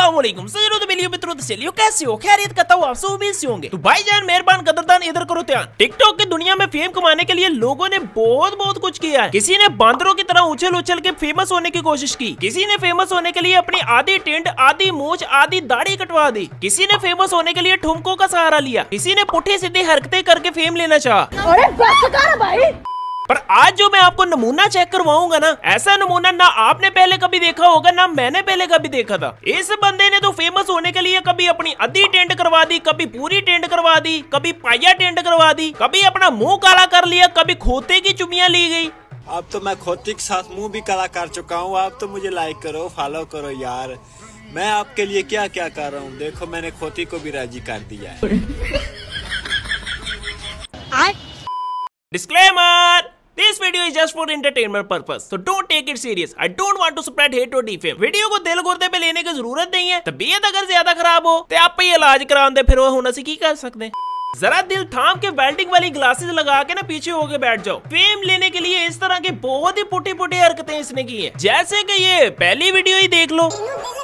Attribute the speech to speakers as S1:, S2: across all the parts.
S1: अस्सलाम वालेकुम मित्रों, चलिए कैसे हो, खैरियत करता हूँ, आप सब उम्मीद से होंगे। तो भाईजान मेहरबान कदरदान इधर करो ध्यान। टिकटॉक की दुनिया में फेम कमाने के लिए लोगों ने बहुत कुछ किया है। किसी ने बांदरों की तरह उछल के फेमस होने की कोशिश की, किसी ने फेमस होने के लिए अपनी आधी टेंट, आधी मूछ, आधी दाढ़ी कटवा दी, किसी ने फेमस होने के लिए ठुमकों का सहारा लिया, किसी ने पुठी सीधी हरकतें करके फेम लेना चाहा।
S2: अरे बस कर भाई।
S1: पर आज जो मैं आपको नमूना चेक करवाऊंगा ना, ऐसा नमूना ना आपने पहले कभी देखा होगा, ना मैंने पहले कभी देखा था। इस बंदे ने तो फेमस होने के लिए कभी अपनी आधी टेंट करवा दी, कभी पूरी टेंट करवा दी, कभी पाया टेंट करवा दी, कभी अपना मुंह काला कर लिया, कभी खोते की चुमियां ली गई।
S3: अब तो मैं खोते के साथ मुंह भी काला कर चुका हूँ। आप तो मुझे लाइक करो, फॉलो करो यार। मैं आपके लिए क्या क्या कर रहा हूँ, देखो मैंने खोती को भी राजी कर दिया है।
S1: Disclaimer! This video is just for entertainment purpose, so don't take it serious. I don't want to spread hate or defame. Video को दिल गुर्दे पे लेने की जरूरत नहीं है। तबीयत अगर ज्यादा खराब हो तो आप ही इलाज करान दे, फिर वो होना से की कर सकते हैं। जरा दिल थाम के वेल्डिंग वाली ग्लासेस लगा के ना पीछे होके बैठ जाओ। फेम लेने के लिए इस तरह की बहुत ही पुटी हरकतें इसने की है, जैसे कि ये पहली वीडियो ही देख लो।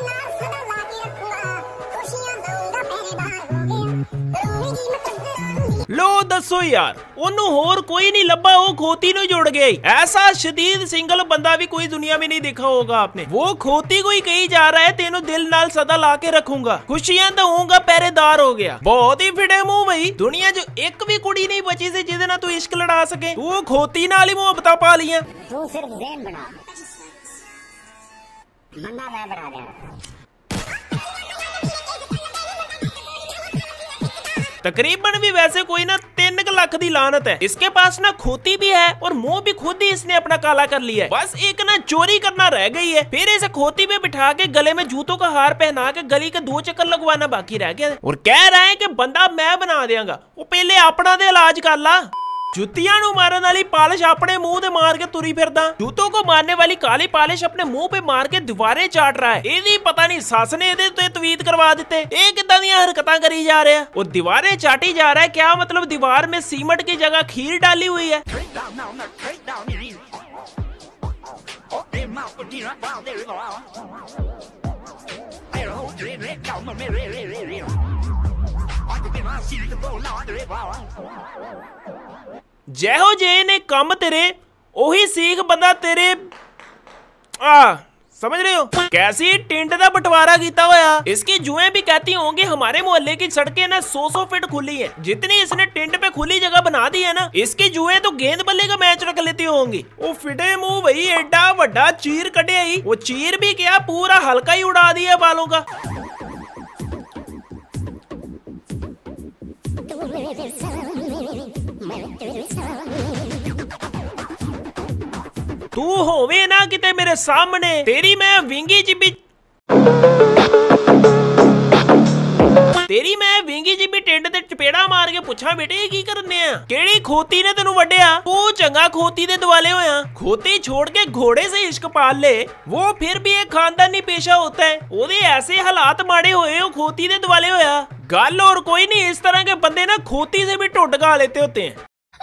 S1: लो दसो यार, ओनू होर कोई नहीं लब्बा, वो खोती नु जुड़ गई। ऐसा शदीद सिंगल बंदा भी कोई दुनिया में नहीं देखा होगा आपने। वो खोती को ही कही जा रहा है, तेनू दिल नाल सदा ला के रखूंगा, खुशियां दूंगा, पहरेदार हो गया। बहुत ही फिटे मुंह भाई, दुनिया जो एक भी कुड़ी नहीं बची से जिदे ना तू इश्क लड़ा सके। तू खोती नाल ही मोहब्बतां पा लिया।
S4: तू सिर्फ ज़हन बना, बंदा मैं बना देना।
S1: तकरीबन भी वैसे कोई ना 3 लाख दी लानत है। इसके पास ना खोती भी है और मुंह भी खुद ही इसने अपना काला कर लिया है। बस एक ना चोरी करना रह गई है, फिर इसे खोती में बिठा के गले में जूतों का हार पहना के गली के 2 चक्कर लगवाना बाकी रह गया। और कह रहा है कि बंदा मैं बना देंगा। वो पहले अपना दे इलाज कर ला। जुतियां नु मारन वाली पालिश अपने मुंह ते मार के तुरी फिरदा, जूतों को मारने वाली काली पालिश अपने मुंह पे मार के दीवारें चाट रहा है। एदी पता नहीं सस ने एदे ते तवीत करवा दिते। ए किदां दी हरकतां करी जा रहा है और दीवारें चाटी जा रहा है। क्या मतलब दीवार में सीमेंट की जगह खीर डाली हुई है। जय हो जे ने कम तेरे ओही सीख बंदा तेरे समझ रहे हो। कैसी टेंट का बंटवारा किया होया। इसकी जुएं भी कहती होंगी हमारे मोहल्ले की सड़कें ना 100 फीट खुली है। जितनी इसने टेंट पे खुली जगह बना दी है ना, इसकी जुएं तो गेंद बल्ले का मैच रख लेती होंगी। वो फिटे मुंह भाई, एडा बड़ा चीर कटे ही। वो चीर भी क्या, पूरा हल्का ही उड़ा दिया बालों का। तू होवे ना किते मेरे सामने, तेरी मैं विंगी जिबी टेंट ते चपेड़ा मार के पूछा बेटे की करने आ, केड़ी खोती ने तेनू वड्डिया। तू चंगा खोती दे दुआले होया। खोती छोड़ के घोड़े से इश्क पाल ले, वो फिर भी एक खानदानी पेशा होता है। ओदे ऐसे हालात माड़े होए, वो खोती दे दुआले होया। गल और कोई नहीं, इस तरह के बंदे ना खोती से भी टुट गा लेते होते हैं।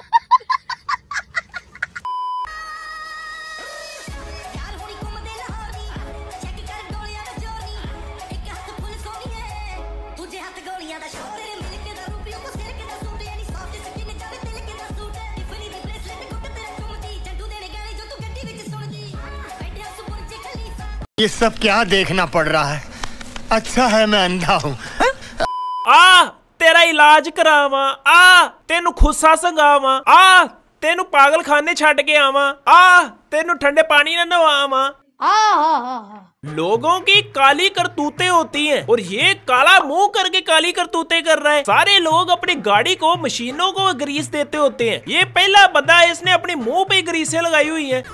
S5: ये सब क्या देखना पड़ रहा है। अच्छा है मैं अंधा हूँ।
S1: तेरा इलाज करावा, तेनू खुस्सा संगावा, तेनू पागल खाने छड़ के आवा, तेनू ठंडे पानी न नवावा। लोगों की काली करतूतें होती हैं और ये काला मुंह करके काली करतूतें कर रहा है। सारे लोग अपनी गाड़ी को, मशीनों को ग्रीस देते होते हैं। ये पहला बंदा है, इसने अपने मुंह पे ग्रीसें लगाई हुई हैं।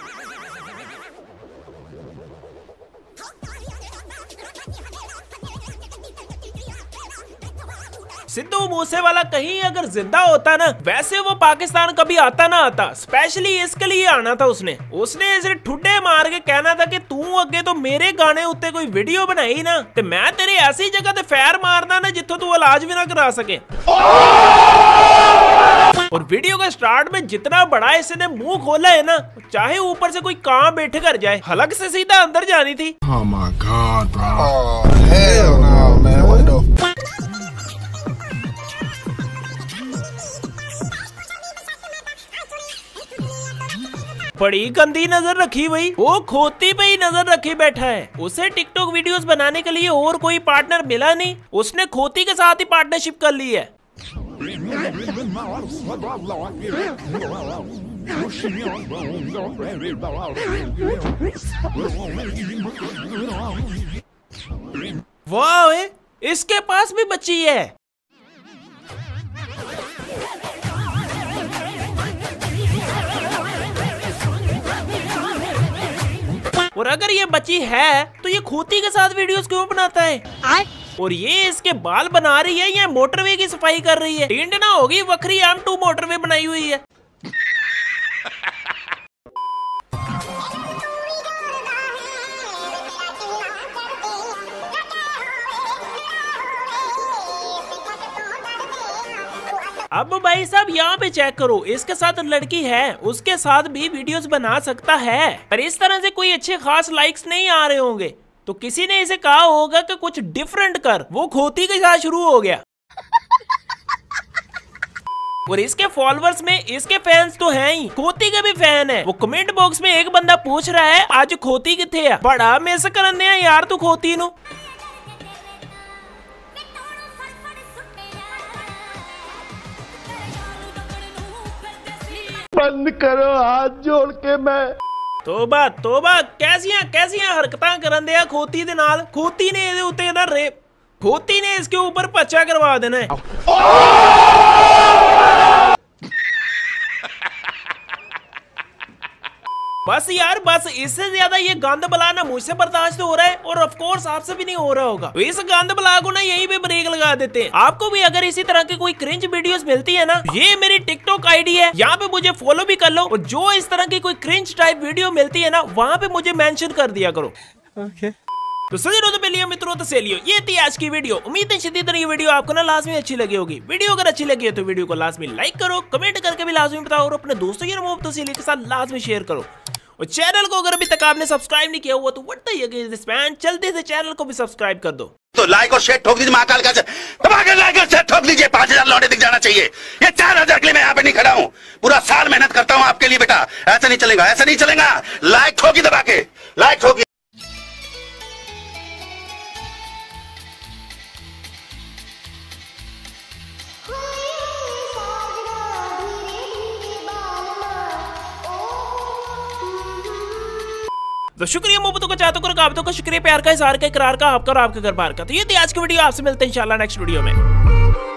S1: सिद्धू मूसेवाला कहीं अगर जिंदा होता ना, वैसे वो पाकिस्तान कभी आता ना आता। स्पेशली इसके लिए आना था उसने इसे ठुड्डे मार के कहना था कि तू अगे तो मेरे गाने उत्ते कोई वीडियो बनाई ना, ते मैं तेरी ऐसी जगह ते फैर मारना ना जिथों तू इलाज भी ना करा सके। और वीडियो का स्टार्ट में जितना बड़ा इसने मुंह खोला है ना, चाहे ऊपर से कोई कां बैठ कर जाए, हलक से सीधा अंदर जानी थी।
S5: Oh my God, bro.
S1: बड़ी गंदी नजर रखी भाई, वो खोती पे ही नजर रखी बैठा है। उसे टिकटॉक वीडियोस बनाने के लिए और कोई पार्टनर मिला नहीं, उसने खोती के साथ ही पार्टनरशिप कर ली है। वाह, इसके पास भी बच्ची है। और अगर ये बच्ची है तो ये खोती के साथ वीडियोस क्यों बनाता है? और ये इसके बाल बना रही है या मोटरवे की सफाई कर रही है? टिंड ना होगी, वखरी M2 मोटरवे बनाई हुई है। अब भाई साहब यहाँ पे चेक करो, इसके साथ लड़की है, उसके साथ भी वीडियोस बना सकता है, पर इस तरह से कोई अच्छे खास लाइक्स नहीं आ रहे होंगे, तो किसी ने इसे कहा होगा कि कुछ डिफरेंट कर। वो खोती के साथ शुरू हो गया। और इसके फॉलोअर्स में इसके फैंस तो हैं ही, खोती के भी फैन है। वो कमेंट बॉक्स में एक बंदा पूछ रहा है आज खोती किथे है, बड़ा मिस करने हैं यार तू खोती नु।
S2: बंद करो हाथ जोड़ के। मैं
S1: तोबा तोबा, कैसियां हरकतां करन दिया खोती दे नाल। खोती ने इहदे उत्ते ना रेप, खोती ने इसके ऊपर पर्चा करवा देना है। बस यार बस, इससे ज्यादा ये गंद बला ना मुझसे बर्दाश्त हो रहा है, और ऑफ कोर्स आपसे भी नहीं हो रहा होगा। तो इस गंद बला को ना यहीं पे ब्रेक लगा देते हैं। आपको भी अगर इसी तरह की कोई क्रिंज वीडियोस मिलती है ना, ये मेरी टिकटॉक आईडी है, यहाँ पे मुझे फॉलो भी कर लो, और जो इस तरह की कोई क्रिंज टाइप वीडियो मिलती है ना, वहाँ पे मुझे मेंशन कर दिया करो। तो सजनों, तो पहले मित्रों, तो सहेलियों, ये थी आज की वीडियो। उम्मीद है शदीद ये वीडियो आपको ना लाजमी अच्छी लगी होगी। वीडियो अगर अच्छी लगी है तो वीडियो को लाजमी लाइक करो, कमेंट करके भी लाजमी बताओ, और अपने दोस्तों या मोहब्बतों सहेलियों के साथ लाजमी शेयर करो। और चैनल को अगर अभी तक आपने सब्सक्राइब नहीं किया हुआ तो what the heck is this man, जल्दी से चैनल को भी सब्सक्राइब कर दो।
S6: तो लाइक और शेयर ठोक दीजिए, महाकाल का दबा के लाइक और शेयर ठोक दीजिए। 5000 लौटे दिख जाना चाहिए। ये 4000 के लिए मैं यहाँ पे नहीं खड़ा हूँ, पूरा साल मेहनत करता हूँ आपके लिए बेटा। ऐसा नहीं चलेगा, ऐसा नहीं चलेगा। लाइक ठोकी दबा के, लाइक ठोकी।
S1: तो शुक्रिया मोहब्बतों का, चाहतों का, रकाबतों का, शुक्रिया प्यार का, इज़हार का, इकरार का, आपका और आपके घर बार का। तो ये थी आज की वीडियो, आपसे मिलते हैं इंशाल्लाह नेक्स्ट वीडियो में।